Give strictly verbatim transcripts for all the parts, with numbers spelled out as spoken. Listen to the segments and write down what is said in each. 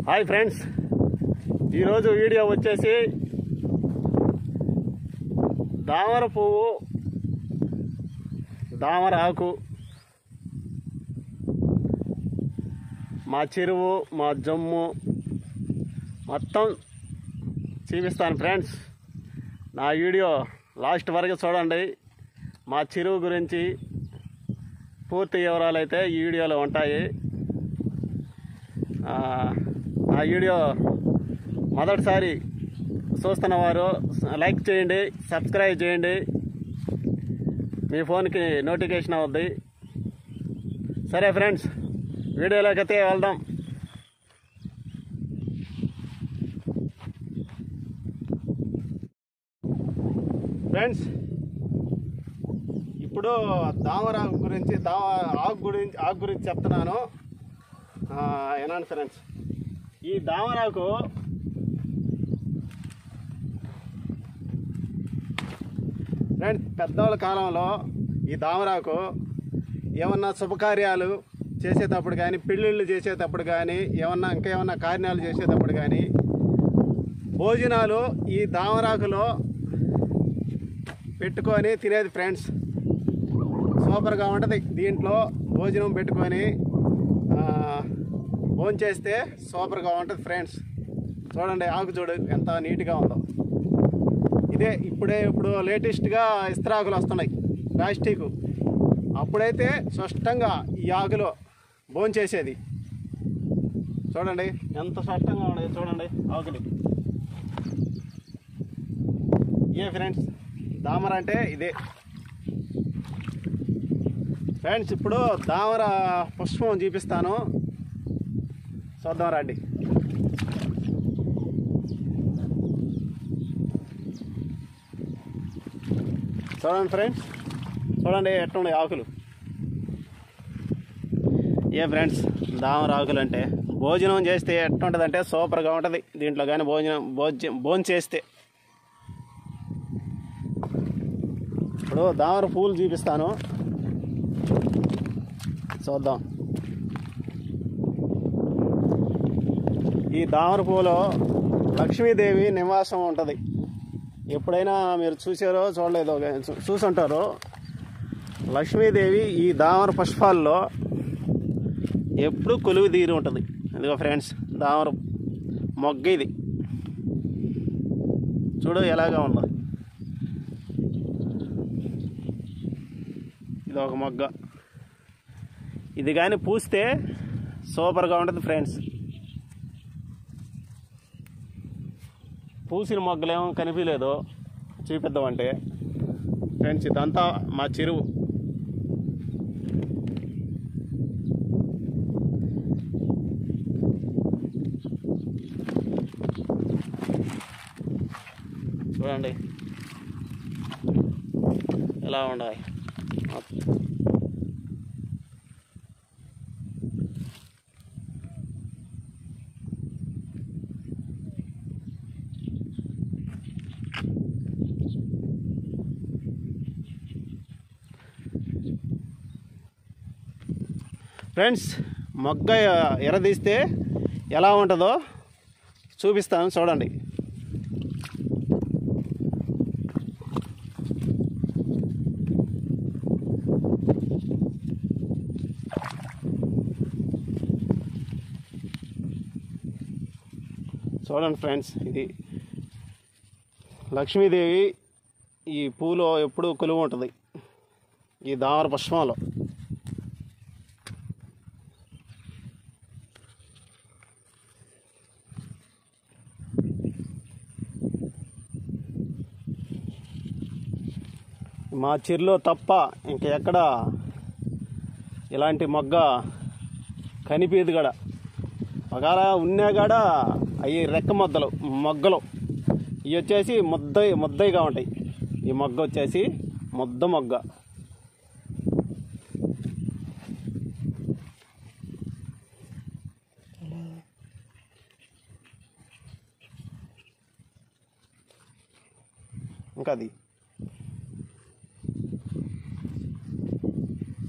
Hi friends, ఈరోజు video వచ్చేసి దామర పువ్వు, దామర ఆకు, మా చెరువు, మా జమ్ము మొత్తం చూపిస్తాను ఫ్రెండ్స్. నా వీడియో లాస్ట్ వరకు చూడండి. మా చెరువు గురించి పూర్తి వివరాలు అయితే ఈ వీడియోలో ఉంటాయి. నా వీడియో మొదటిసారి చూస్తున్నవారు లైక్ చేయండి, సబ్స్క్రైబ్ చేయండి, మీ ఫోన్కి నోటిఫికేషన్ అవుద్ది. సరే ఫ్రెండ్స్, వీడియోలోకి అయితే వెళ్దాం. ఫ్రెండ్స్, ఇప్పుడు దామర ఆకు గురించి దా ఆకు గురించి ఆకు గురించి చెప్తున్నాను. ఏనండి ఫ్రెండ్స్, ఈ దామరాకు ఫ్రెండ్స్ పెద్దవాళ్ళ కాలంలో ఈ దామరాకు ఏమన్నా శుభకార్యాలు చేసేటప్పుడు కానీ, పెళ్ళిళ్ళు చేసేటప్పుడు కానీ, ఏమన్నా ఇంకా ఏమన్నా కార్యాలు చేసేటప్పుడు కానీ భోజనాలు ఈ దామరాకులో పెట్టుకొని తినేది ఫ్రెండ్స్. సూపర్గా ఉంటుంది. దీంట్లో భోజనం పెట్టుకొని భోజనం చేస్తే సూపర్గా ఉంటుంది ఫ్రెండ్స్. చూడండి, ఆకు చూడు ఎంత నీట్గా ఉందో. ఇదే ఇప్పుడే ఇప్పుడు లేటెస్ట్గా ఇస్త్రాకులు వస్తున్నాయి, ప్లాస్టిక్. అప్పుడైతే స్పష్టంగా ఈ ఆకులో భోజనం చేసేది. చూడండి ఎంత స్పష్టంగా ఉన్నాయి. చూడండి ఆకులు. ఏ ఫ్రెండ్స్, దామర అంటే ఇదే ఫ్రెండ్స్. ఇప్పుడు దామర పుష్పం చూపిస్తాను, చూద్దాం రండి. చూడండి ఫ్రెండ్స్, చూడండి ఎట్లున్నాయి ఆకులు. ఏ ఫ్రెండ్స్, దామర ఆకులు అంటే భోజనం చేస్తే ఎట్లుంటుంది అంటే సూపర్గా ఉంటుంది. దీంట్లో కానీ భోజనం భోజనం భోజనం చేస్తే. ఇప్పుడు దామర పూలు చూపిస్తాను, చూద్దాం. ఈ దామర పూలో లక్ష్మీదేవి నివాసం ఉంటుంది. ఎప్పుడైనా మీరు చూసారో చూడలేదో చూసుంటారో, లక్ష్మీదేవి ఈ దామర పుష్పాల్లో ఎప్పుడు కొలువు తీరి ఉంటుంది. ఇదిగో ఫ్రెండ్స్, దామర మొగ్గ ఇది. చూడు ఎలాగా ఉందో. ఇది ఒక మొగ్గ. ఇది కానీ పూస్తే సూపర్గా ఉంటుంది ఫ్రెండ్స్. పూసిన మొగ్గలేమో కనిపించలేదు, చూపిద్దామంటే ఫ్రెండ్స్ ఇదంతా మా చెరువు. చూడండి ఎలా ఉన్నాయి. ఫ్రెండ్స్, మొగ్గ ఎరదీస్తే ఎలా ఉంటుందో చూపిస్తాను, చూడండి. చూడండి ఫ్రెండ్స్, ఇది లక్ష్మీదేవి ఈ పూలో ఎప్పుడు కొలువు ఉంటుంది, ఈ దామర పుష్పంలో. మా చెరులో తప్ప ఇంకెక్కడ ఇలాంటి మొగ్గ కనిపించదు కూడా. ఒకవేళ ఉన్నా కూడా అవి రెక్క మొద్దలు మొగ్గలు. ఇవి వచ్చేసి ముద్ద ముద్దయిగా ఉంటాయి. ఈ మొగ్గ వచ్చేసి ముద్ద మొగ్గ. ఇంకా అది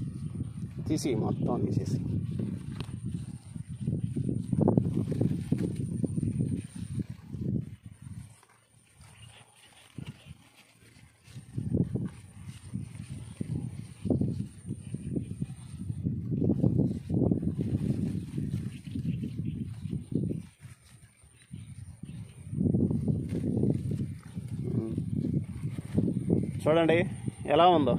తీసి మొత్తం తీసేసి చూడండి ఎలా ఉందో.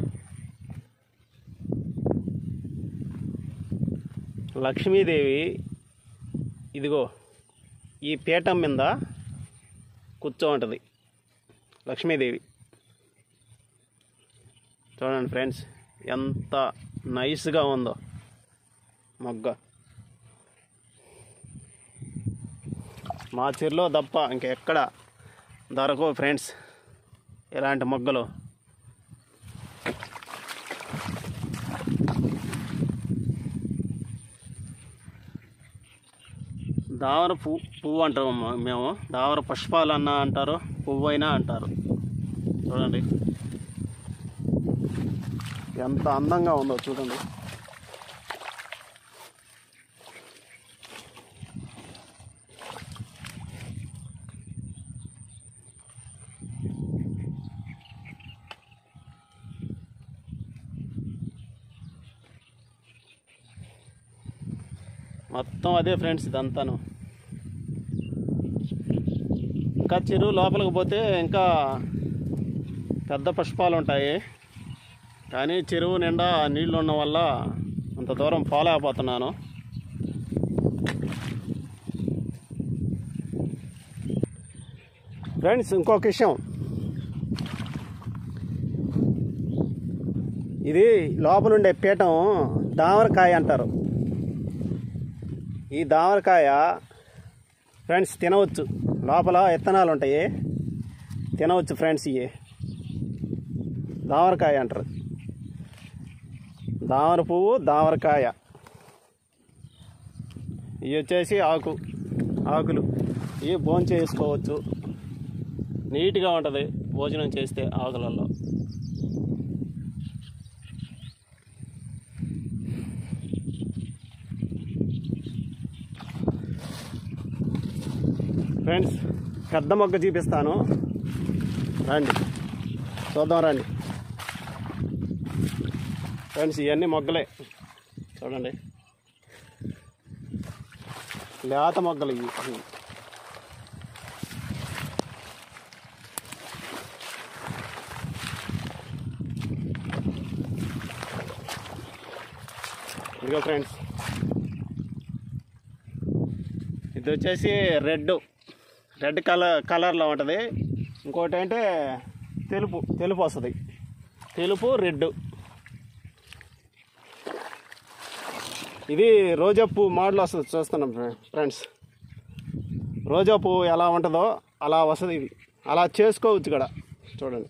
లక్ష్మీదేవి ఇదిగో ఈ పీఠం మీద కూర్చో ఉంటుంది లక్ష్మీదేవి. చూడండి ఫ్రెండ్స్ ఎంత నైస్గా ఉందో మొగ్గ. మా చెరులో తప్ప ఇంకెక్కడ దొరకవు ఫ్రెండ్స్ ఇలాంటి మొగ్గలు. దావర పువ్వు పువ్వు అంటాము మేము. దావర పుష్పాలు అన్నా అంటారు, పువ్వు అయినా అంటారు. చూడండి ఎంత అందంగా ఉందో చూడండి. మొత్తం అదే ఫ్రెండ్స్ ఇదంతాను. ఇంకా చెరువు లోపలికి పోతే ఇంకా పెద్ద పుష్పాలు ఉంటాయి, కానీ చెరువు నిండా నీళ్ళు ఉన్న వల్ల అంత దూరం పోలేకపోతున్నాను. ఫ్రెండ్స్ ఇంకొక విషయం, ఇది లోపలుండే పీఠం దామరకాయ అంటారు. ఈ దామరకాయ ఫ్రెండ్స్ తినవచ్చు, లోపల విత్తనాలు ఉంటాయి, తినవచ్చు ఫ్రెండ్స్. ఇవి దామరకాయ అంటారు. దామర పువ్వు దామరకాయ. ఇవి వచ్చేసి ఆకు ఆకులు. ఇవి భోజనం చేసుకోవచ్చు, నీట్గా ఉంటుంది భోజనం చేస్తే ఆకులలో. ఫ్రెండ్స్ పెద్ద మొగ్గ చూపిస్తాను రండి, చూద్దాం రండి ఫ్రెండ్స్. ఇవన్నీ మొగ్గలే చూడండి, లేత మొగ్గలు ఇవి. ఇదిగో ఫ్రెండ్స్, ఇది వచ్చేసి రెడ్ రెడ్ కలర్ కలర్లో ఉంటుంది. ఇంకోటి అంటే తెలుపు తెలుపు వస్తుంది, తెలుపు రెడ్. ఇది రోజా పువ్వు మోడల్ వస్తుంది, చూస్తున్నాం ఫ్రెండ్స్. రోజా పువ్వు ఎలా ఉంటుందో అలా వస్తుంది ఇది, అలా చేసుకోవచ్చు కూడా. చూడండి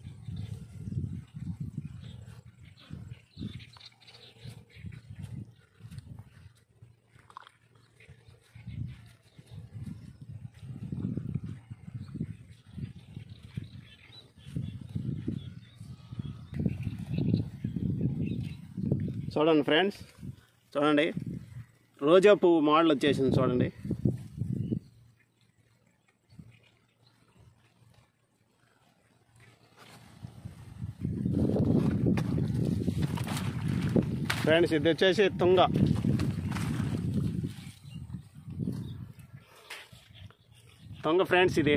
చూడండి ఫ్రెండ్స్, చూడండి రోజా పువ్వు మోడల్ వచ్చేసింది చూడండి. ఫ్రెండ్స్ ఇది వచ్చేసి తుంగ. తుంగ ఫ్రెండ్స్ ఇది.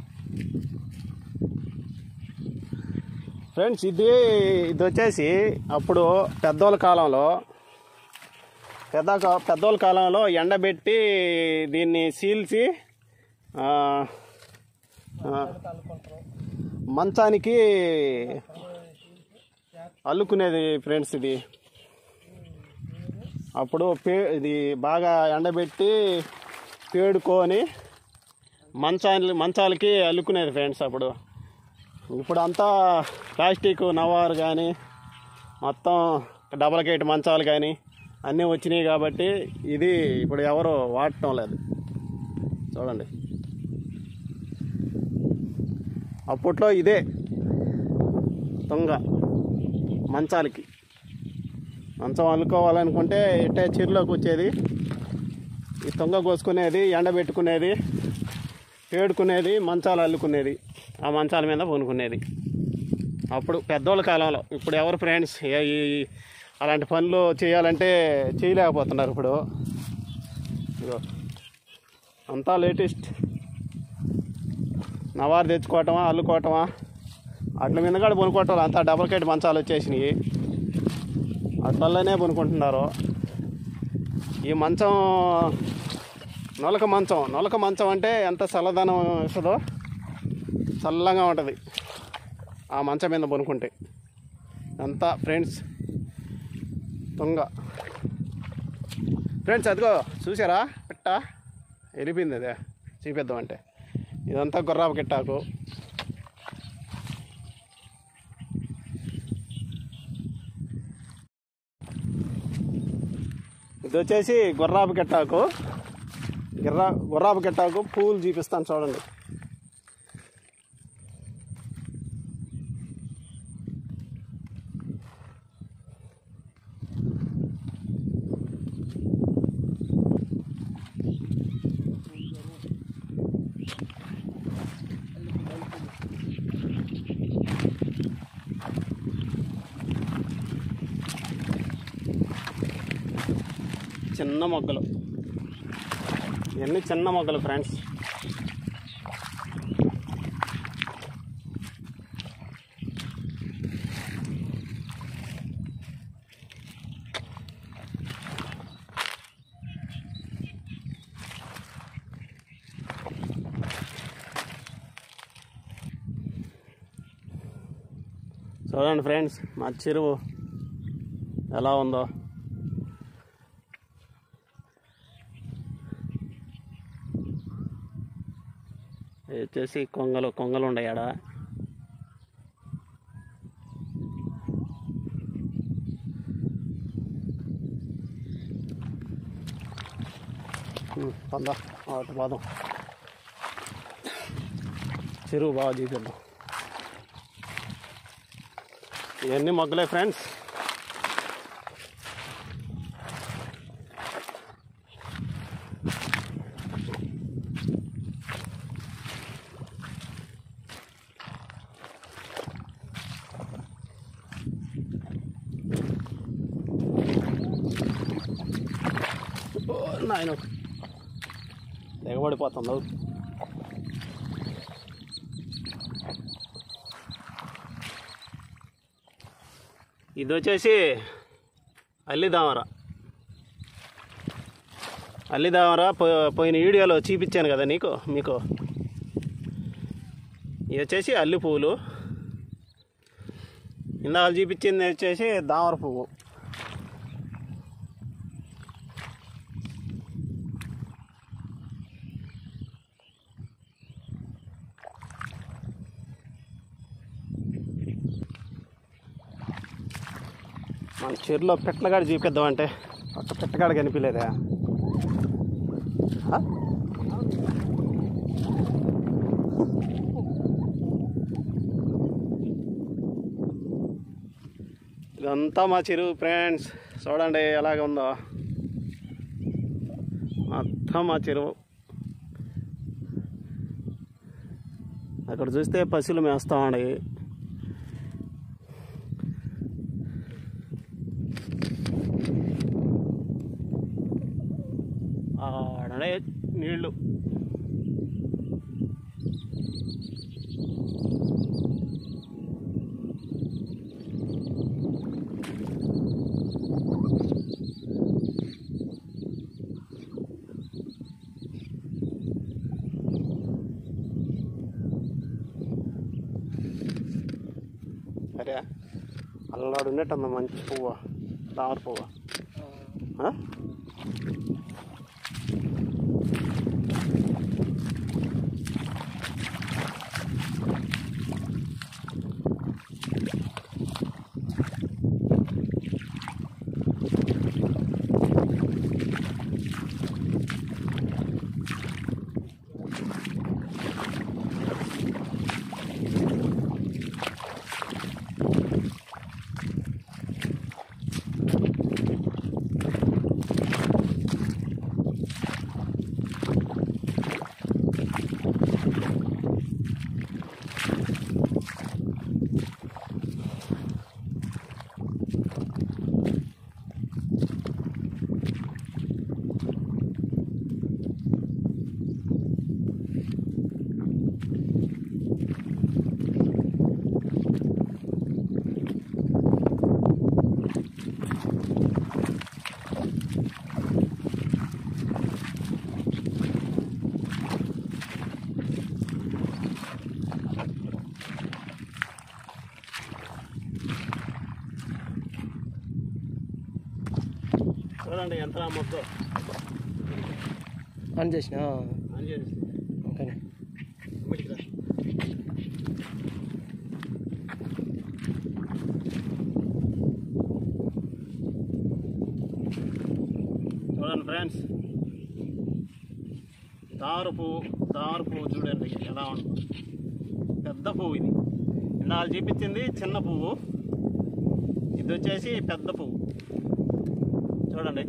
ఫ్రెండ్స్ ఇది ఇది వచ్చేసి అప్పుడు పెద్దోళ్ళ కాలంలో పెద్ద పెద్దోళ్ళ కాలంలో ఎండబెట్టి దీన్ని సీల్చి మంచానికి అల్లుకునేది ఫ్రెండ్స్. ఇది అప్పుడు పే ఇది బాగా ఎండబెట్టి పేడుకొని మంచాలు మంచాలకి అల్లుకునేది ఫ్రెండ్స్ అప్పుడు. ఇప్పుడు అంతా ప్లాస్టిక్ నవారు కానీ మొత్తం డబల్ గేట్ మంచాలు కానీ అన్నీ వచ్చినాయి కాబట్టి ఇది ఇప్పుడు ఎవరు వాడటం లేదు. చూడండి అప్పట్లో ఇదే తుంగ మంచాలకి. మంచం అల్లుకోవాలనుకుంటే ఇట్టే చీరలోకి వచ్చేది, ఈ తుంగ కోసుకునేది, ఎండబెట్టుకునేది, పేడుకునేది, మంచాలు అల్లుకునేది, ఆ మంచాల మీద కొనుక్కునేది అప్పుడు పెద్దోళ్ళ కాలంలో. ఇప్పుడు ఎవరు ఫ్రెండ్స్ ఈ అలాంటి పనులు చేయాలంటే చేయలేకపోతున్నారు ఇప్పుడు. అంతా లేటెస్ట్ నవారు తెచ్చుకోవటమా, అల్లుకోవటమా, అట్ల మీద కూడా పనుకోవటాలు అంతా డబల్ కైట్ మంచాలు వచ్చేసినాయి, అట్లనే పనుకుంటున్నారు. ఈ మంచం నొలక మంచం నొలక మంచం అంటే ఎంత చల్లదనం ఇస్తుందో, చల్లగా ఉంటుంది ఆ మంచం మీద పనుకుంటే. అంతా ఫ్రెండ్స్ తుంగ. ఫ్రెండ్స్ అదిగో చూసారా పిట్ట వెళ్ళిపోయింది, అదే చూపిద్దాం అంటే. ఇదంతా గుర్రాపు కిట్టాకు. ఇది వచ్చేసి గుర్రాపు కిట్టాకు. గుర్రా గుర్రాపు కిట్టాకు పూలు చూపిస్తాను చూడండి. చిన్న మొగ్గలు, ఇవన్నీ చిన్న మొగ్గలు ఫ్రెండ్స్. చూడండి ఫ్రెండ్స్ మా చెరువు ఎలా ఉందో. వచ్చేసి కొంగలు కొంగలు ఉన్నాయి ఆడ. పందా అటు పోదాం, చెరువు బాగా చూపిద్దాం. ఇవన్నీ మొగ్గలే ఫ్రెండ్స్. నాయన దిగబడిపోతుంది. ఇది వచ్చేసి అల్లిదామర. అల్లిదామర పోయిన వీడియోలో చూపించాను కదా నీకు మీకు. ఇది వచ్చేసి అల్లి పువ్వులు. ఇందాక చూపించింది వచ్చేసి దామర పువ్వు. మన చెరువులో పెట్టలగాడు చూపిద్దామంటే ఒక పెట్టగాడు కనిపించలేదా? ఇదంతా మా చెరువు ఫ్రెండ్స్. చూడండి ఎలాగ ఉందో మొత్తం మా చెరువు. అక్కడ చూస్తే పశువులు మేస్తూ ఉన్నాయి. ఆడనే నీళ్ళు. అరే అల్లాడు ఉన్నట్టమ్మా మంచి పువ్వు, తామర పువ్వు. చూడండి ఎంత మొత్తం ఆన్ చేసిన ఆన్ చేసి ఓకే. చూడండి ఫ్రెండ్స్, తామర పువ్వు తామర పువ్వు చూడండి ఎలా ఉంటుంది. పెద్ద పువ్వు ఇది. ఇందాక చూపించింది చిన్న పువ్వు, ఇది వచ్చేసి పెద్ద పువ్వు. చూడండి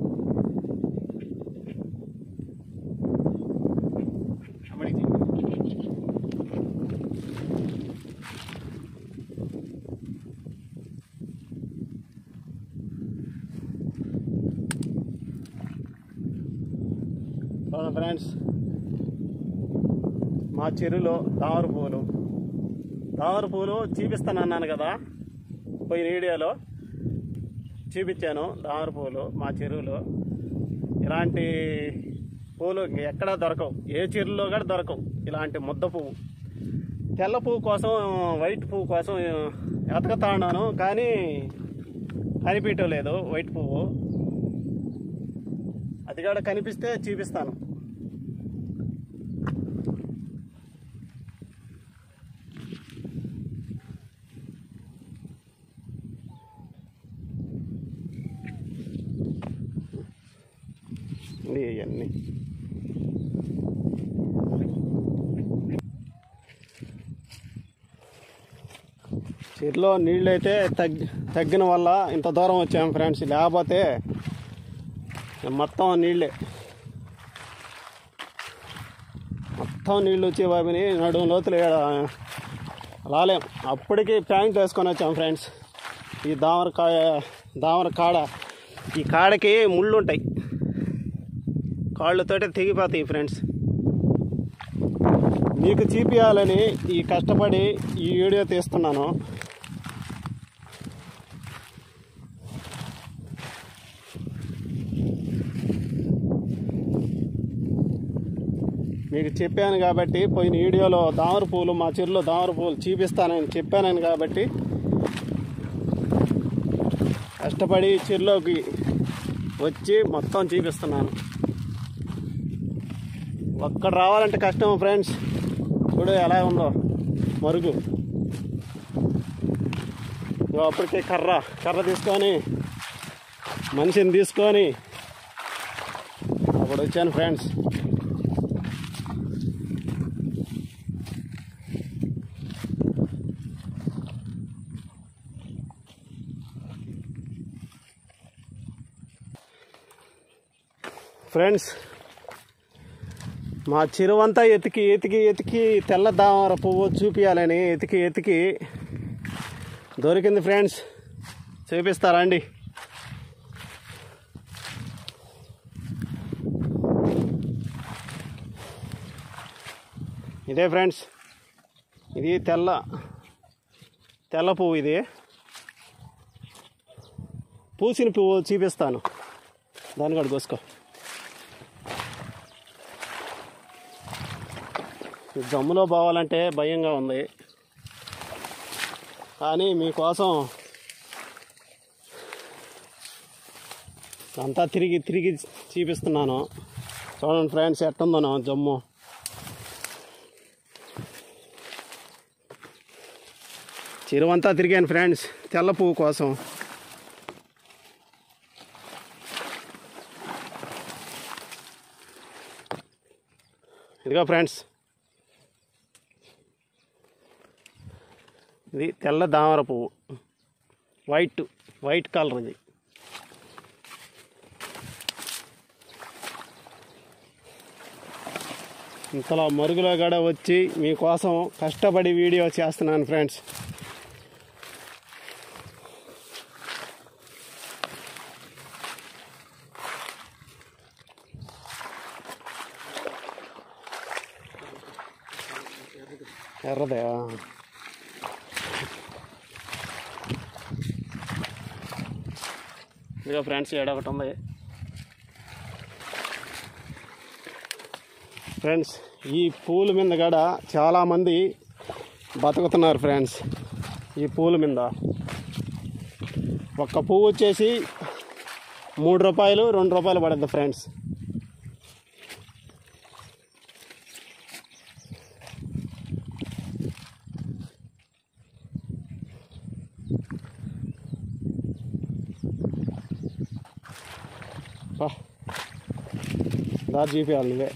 చూడండి ఫ్రెండ్స్, మా చెరువులో తామర పువ్వులు తామర పువ్వులు చూపిస్తాను అన్నాను కదా, పోయిన వీడియోలో చూపించాను. తామర పువ్వులు మా చెరువులో ఇలాంటి పువ్వులు ఎక్కడా దొరకవు, ఏ చెరువులో కూడా దొరకవు. ఇలాంటి ముద్ద పువ్వు, తెల్ల పువ్వు కోసం వైట్ పువ్వు కోసం ఎతకతా ఉన్నాను, కానీ కనిపించడం లేదు వైట్ పువ్వు. అది కూడా కనిపిస్తే చూపిస్తాను. ఇవన్నీ చెరువులో నీళ్ళు అయితే తగ్గి తగ్గిన వల్ల ఇంత దూరం వచ్చాము ఫ్రెండ్స్. లేకపోతే మొత్తం నీళ్ళే, మొత్తం నీళ్ళు వచ్చే బాబిని నడుము లోతులు రాలేం. అప్పటికి ప్యాంట్ వేసుకొని వచ్చాం ఫ్రెండ్స్. ఈ దామరకాయ దామర కాడ, ఈ కాడకి ముళ్ళు ఉంటాయి, కాళ్ళతోటే తెగిపోతాయి ఫ్రెండ్స్. మీకు చూపించాలని ఈ కష్టపడి ఈ వీడియో తీస్తున్నాను. మీకు చెప్పాను కాబట్టి, పోయిన వీడియోలో దామర పూలు మా చెరువులో దామర పూలు చూపిస్తానని చెప్పానని కాబట్టి కష్టపడి చెరువులోకి వచ్చి మొత్తం చూపిస్తున్నాను. ఒక్కడ రావాలంటే కష్టం ఫ్రెండ్స్. చూడు ఎలా ఉందో మరుగు. అప్పటికే కర్ర కర్ర తీసుకొని మనిషిని తీసుకొని అప్పుడు వచ్చాను ఫ్రెండ్స్. ఫ్రెండ్స్, మా చెరువంతా ఎతికి ఎతికి ఎతికి తెల్ల దామర పువ్వు చూపించాలని ఎతికి ఎతికి దొరికింది ఫ్రెండ్స్. చూపిస్తారా అండి? ఇదే ఫ్రెండ్స్, ఇది తెల్ల తెల్ల పువ్వు. ఇది పూసిన పువ్వు చూపిస్తాను, దాన్ని కూడా కోసుకో. జమ్ములో పోవాలంటే భయంగా ఉంది, కానీ మీకోసం అంతా తిరిగి తిరిగి చూపిస్తున్నాను. చూడండి ఫ్రెండ్స్ ఎట్టుందో జమ్ము. చెరువంతా తిరిగాను ఫ్రెండ్స్ తెల్ల పువ్వు కోసం. ఇదిగో ఫ్రెండ్స్, ఇది తెల్ల దామర పువ్వు, వైట్ వైట్ కలర్. ఇది ఇంతలో మరుగులో కూడా వచ్చి మీకోసం కష్టపడి వీడియో చేస్తున్నాను ఫ్రెండ్స్. ఎర్రదే ఇదిగో ఫ్రెండ్స్, ఏడ ఒకటి ఉంది ఫ్రెండ్స్. ఈ పూల మీద కూడా చాలామంది బతుకుతున్నారు ఫ్రెండ్స్. ఈ పూల మీద ఒక్క పువ్వు వచ్చేసి మూడు రూపాయలు రెండు రూపాయలు పడుద్ది ఫ్రెండ్స్. దారి చూపించాలి నువ్వే.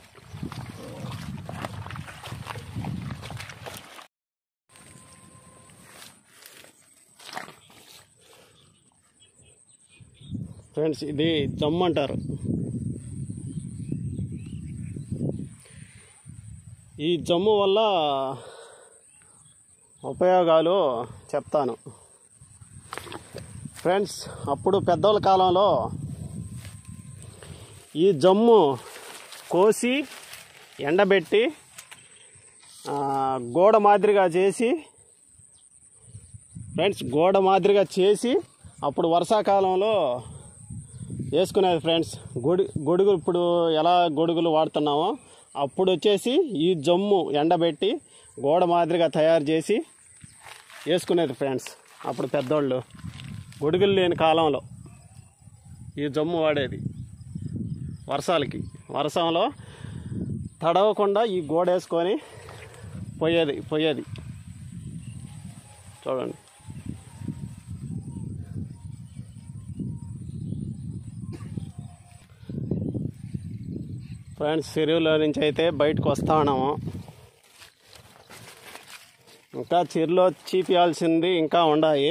ఫ్రెండ్స్ ఇది జమ్ము అంటారు. ఈ జమ్ము వల్ల ఉపయోగాలు చెప్తాను ఫ్రెండ్స్. అప్పుడు పెద్దోళ్ళ కాలంలో ఈ జమ్ము కోసి ఎండబెట్టి గోడ మాదిరిగా చేసి ఫ్రెండ్స్ గోడ మాదిరిగా చేసి అప్పుడు వర్షాకాలంలో వేసుకునేది ఫ్రెండ్స్. గొడు గొడుగులు ఇప్పుడు ఎలా గొడుగులు వాడుతున్నామో అప్పుడు వచ్చేసి ఈ జమ్ము ఎండబెట్టి గోడ మాదిరిగా తయారు చేసి వేసుకునేది ఫ్రెండ్స్. అప్పుడు పెద్దోళ్ళు గొడుగులు లేని కాలంలో ఈ జమ్ము వాడేది. వర్షాలకి వర్షంలో తడవకుండా ఈ గోడ వేసుకొని పోయేది పోయేది చూడండి. ఫ్రెండ్స్ చెరువులో నుంచి అయితే బయటకు వస్తా ఉన్నాము. ఇంకా చెరువులో చీపియాల్సింది ఇంకా ఉన్నాయి.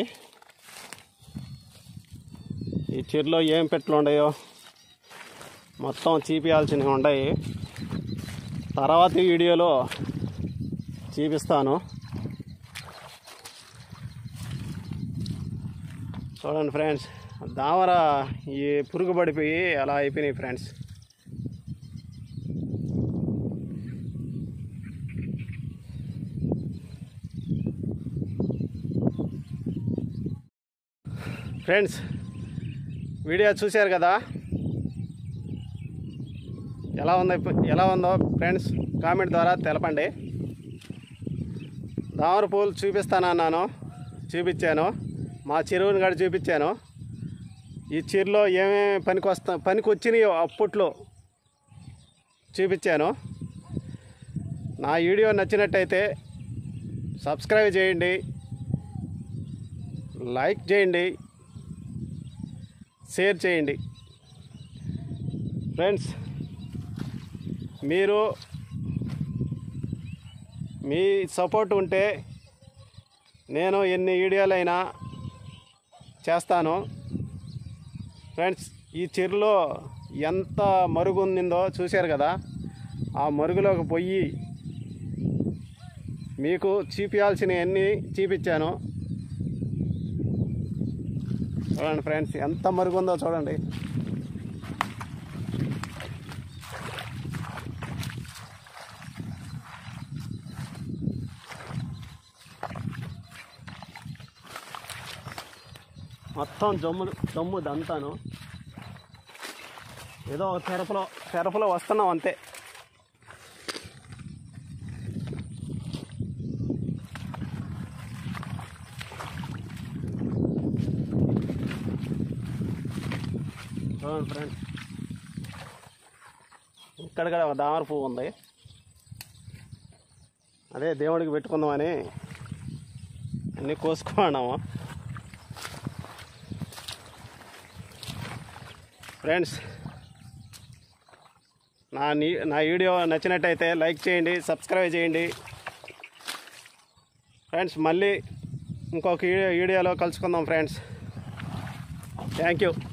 ఈ చెరువులో ఏం పెట్లు ఉన్నాయో మొత్తం చీపియాల్సినవి ఉన్నాయి. తర్వాత వీడియోలో చూపిస్తాను చూడండి ఫ్రెండ్స్. దామర ఈ పురుగు పడిపోయి అలా అయిపోయినాయి ఫ్రెండ్స్. ఫ్రెండ్స్ వీడియో చూశారు కదా, ఎలా ఉందో ఎలా ఉందో ఫ్రెండ్స్ కామెంట్ ద్వారా తెలపండి. దామర పూలు చూపిస్తానన్నాను, చూపించాను. మా చెరువుని కూడా చూపించాను. ఈ చెరువులో ఏమేమి పనికి వస్తా పనికి వచ్చినాయో అప్పట్లో చూపించాను. నా వీడియో నచ్చినట్టయితే సబ్స్క్రైబ్ చేయండి, లైక్ చేయండి, షేర్ చేయండి ఫ్రెండ్స్. మీరు మీ సపోర్ట్ ఉంటే నేను ఎన్ని వీడియోలైనా చేస్తాను ఫ్రెండ్స్. ఈ చెరువులో ఎంత మరుగు ఉందో చూశారు కదా, ఆ మరుగులోకి పోయి మీకు చూపించాల్సినవన్నీ చూపించాను. చూడండి ఫ్రెండ్స్ ఎంత మరుగు ఉందో చూడండి. మొత్తం జమ్ము జమ్ము దంతాను. ఏదో ఒక తెరపలో తెరపలో వస్తున్నాం అంతే. చూడండి ఫ్రెండ్స్ ఇక్కడ కూడా ఒక దామర పువ్వు ఉంది. అదే దేవుడికి పెట్టుకుందామని అన్నీ కోసుకున్నాము ఫ్రెండ్స్. నా నా వీడియో నచ్చినట్టయితే లైక్ చేయండి, సబ్స్క్రైబ్ చేయండి ఫ్రెండ్స్. మళ్ళీ ఇంకొక వీడియోలో కలుసుకుందాం ఫ్రెండ్స్. Thank you.